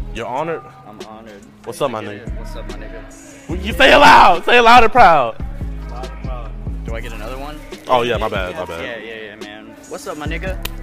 You're honored? I'm honored. What's up, my nigga? What's up, my nigga? You say it loud. Say it loud and proud. Loud and proud. Do I get another one? Oh, yeah, my bad, my bad. Yeah, man. What's up, my nigga?